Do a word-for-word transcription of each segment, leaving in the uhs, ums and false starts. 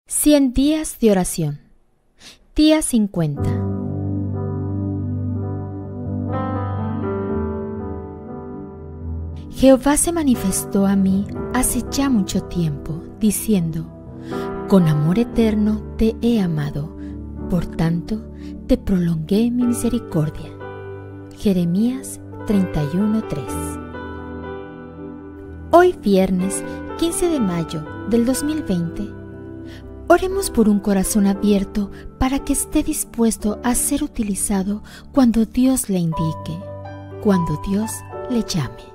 cien días de oración. Día cincuenta. Jehová se manifestó a mí hace ya mucho tiempo, diciendo: con amor eterno te he amado, por tanto te prolongué mi misericordia. Jeremías treinta y uno, tres. Hoy viernes quince de mayo del dos mil veinte, oremos por un corazón abierto para que esté dispuesto a ser utilizado cuando Dios le indique, cuando Dios le llame.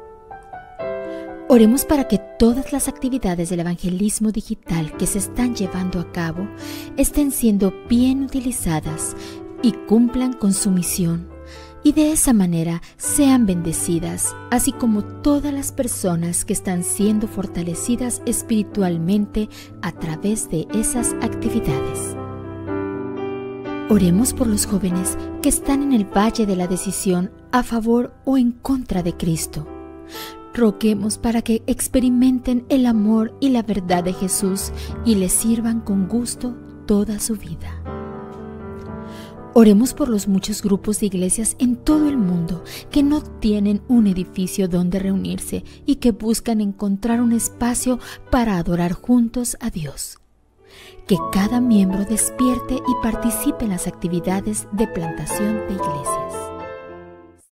Oremos para que todas las actividades del evangelismo digital que se están llevando a cabo estén siendo bien utilizadas y cumplan con su misión, y de esa manera sean bendecidas, así como todas las personas que están siendo fortalecidas espiritualmente a través de esas actividades. Oremos por los jóvenes que están en el valle de la decisión a favor o en contra de Cristo. Roguemos para que experimenten el amor y la verdad de Jesús y le sirvan con gusto toda su vida. Oremos por los muchos grupos de iglesias en todo el mundo que no tienen un edificio donde reunirse y que buscan encontrar un espacio para adorar juntos a Dios. Que cada miembro despierte y participe en las actividades de plantación de iglesia.